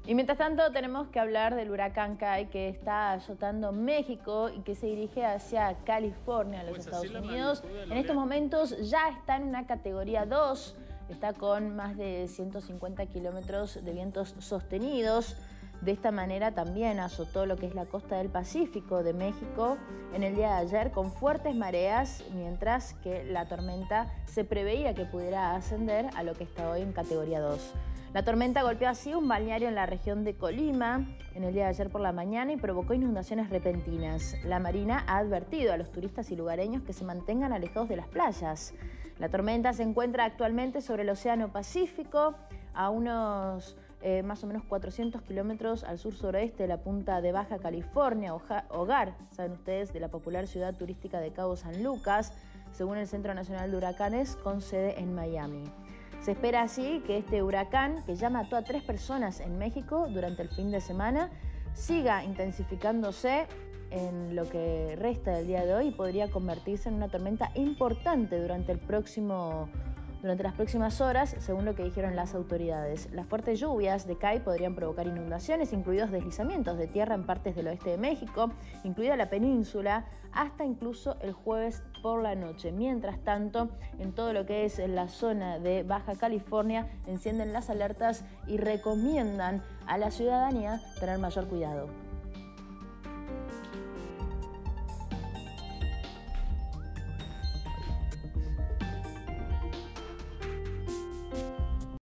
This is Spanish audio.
Y mientras tanto tenemos que hablar del huracán Kai, que está azotando México y que se dirige hacia California, los Estados Unidos. En estos momentos ya está en una categoría 2, está con más de 150 kilómetros de vientos sostenidos. De esta manera también azotó lo que es la costa del Pacífico de México en el día de ayer con fuertes mareas, mientras que la tormenta se preveía que pudiera ascender a lo que está hoy en categoría 2. La tormenta golpeó así un balneario en la región de Colima en el día de ayer por la mañana y provocó inundaciones repentinas. La Marina ha advertido a los turistas y lugareños que se mantengan alejados de las playas. La tormenta se encuentra actualmente sobre el Océano Pacífico, a unos más o menos 400 kilómetros al sur-suroeste de la punta de Baja California, hogar, saben ustedes, de la popular ciudad turística de Cabo San Lucas, según el Centro Nacional de Huracanes, con sede en Miami. Se espera así que este huracán, que ya mató a 3 personas en México durante el fin de semana, siga intensificándose en lo que resta del día de hoy y podría convertirse en una tormenta importante durante las próximas horas, según lo que dijeron las autoridades. Las fuertes lluvias de Kai podrían provocar inundaciones, incluidos deslizamientos de tierra en partes del oeste de México, incluida la península, hasta incluso el jueves por la noche. Mientras tanto, en todo lo que es la zona de Baja California, encienden las alertas y recomiendan a la ciudadanía tener mayor cuidado.